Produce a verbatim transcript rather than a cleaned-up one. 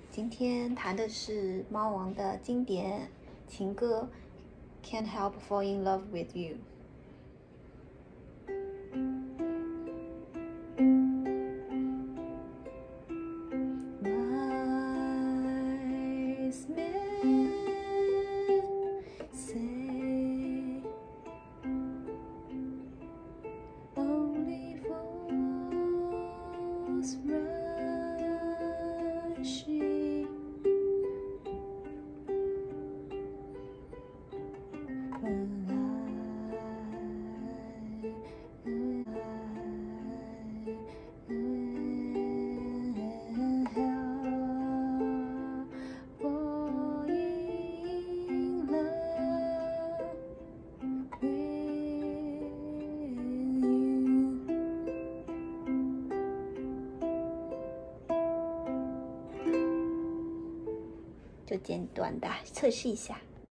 今天弹的是猫王的经典情歌《Can't Help Falling in Love with You》。就简短的测试一下。